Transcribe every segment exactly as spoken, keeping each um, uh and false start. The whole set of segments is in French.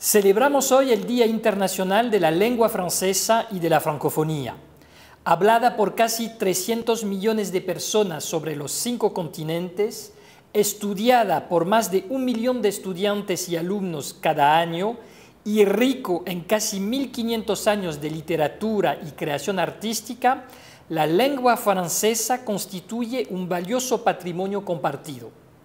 Celebramos hoy el Día Internacional de la Lengua Francesa y de la Francofonía. Hablada por casi trescientos millones de personas sobre los cinco continentes, estudiada por más de un millón de estudiantes y alumnos cada año y rico en casi mil quinientos años de literatura y creación artística, la lengua francesa constituye un valioso patrimonio compartido.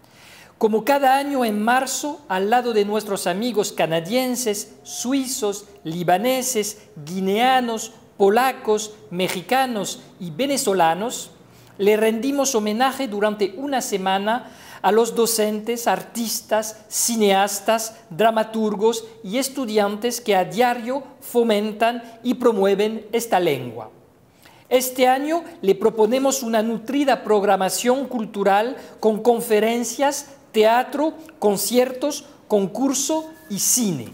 Como cada año en marzo, al lado de nuestros amigos canadienses, suizos, libaneses, guineanos, polacos, mexicanos y venezolanos, le rendimos homenaje durante una semana a los docentes, artistas, cineastas, dramaturgos y estudiantes que a diario fomentan y promueven esta lengua. Este año le proponemos una nutrida programación cultural con conferencias, teatro, conciertos, concurso y cine.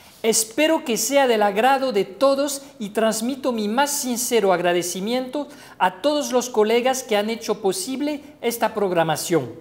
Espero que sea del agrado de todos y transmito mi más sincero agradecimiento a todos los colegas que han hecho posible esta programación.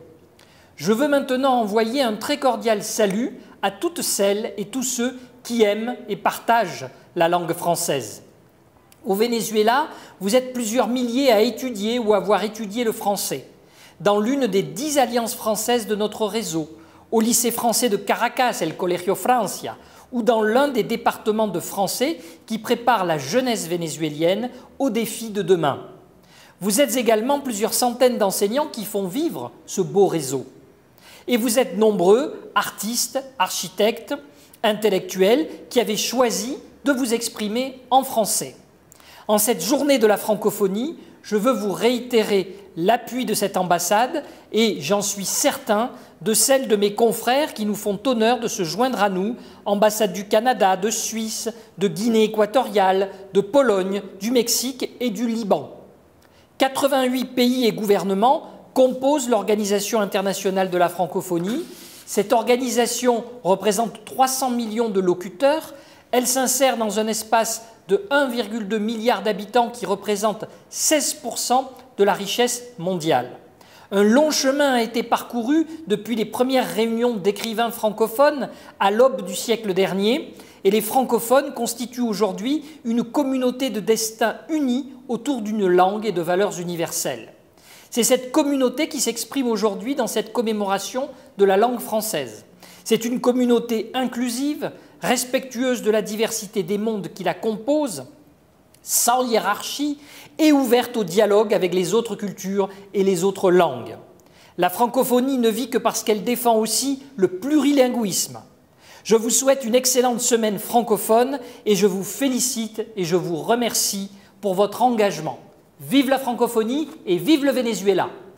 Je veux maintenant envoyer un très cordial salut à toutes celles et tous ceux qui aiment et partagent la langue française. Au Venezuela, vous êtes plusieurs milliers à étudier ou avoir étudié le français. Dans l'une des dix alliances françaises de notre réseau, au lycée français de Caracas, el Colegio Francia, ou dans l'un des départements de français qui prépare la jeunesse vénézuélienne aux défis de demain. Vous êtes également plusieurs centaines d'enseignants qui font vivre ce beau réseau. Et vous êtes nombreux, artistes, architectes, intellectuels, qui avez choisi de vous exprimer en français. En cette journée de la francophonie, je veux vous réitérer l'appui de cette ambassade et, j'en suis certain, de celle de mes confrères qui nous font honneur de se joindre à nous, ambassades du Canada, de Suisse, de Guinée équatoriale, de Pologne, du Mexique et du Liban. quatre-vingt-huit pays et gouvernements composent l'Organisation internationale de la francophonie. Cette organisation représente trois cents millions de locuteurs. Elle s'insère dans un espace de un virgule deux milliard d'habitants qui représente seize pour cent de la richesse mondiale. Un long chemin a été parcouru depuis les premières réunions d'écrivains francophones à l'aube du siècle dernier, et les francophones constituent aujourd'hui une communauté de destin unie autour d'une langue et de valeurs universelles. C'est cette communauté qui s'exprime aujourd'hui dans cette commémoration de la langue française. C'est une communauté inclusive, respectueuse de la diversité des mondes qui la composent, sans hiérarchie et ouverte au dialogue avec les autres cultures et les autres langues. La francophonie ne vit que parce qu'elle défend aussi le plurilinguisme. Je vous souhaite une excellente semaine francophone et je vous félicite et je vous remercie pour votre engagement. Vive la francophonie et vive le Venezuela!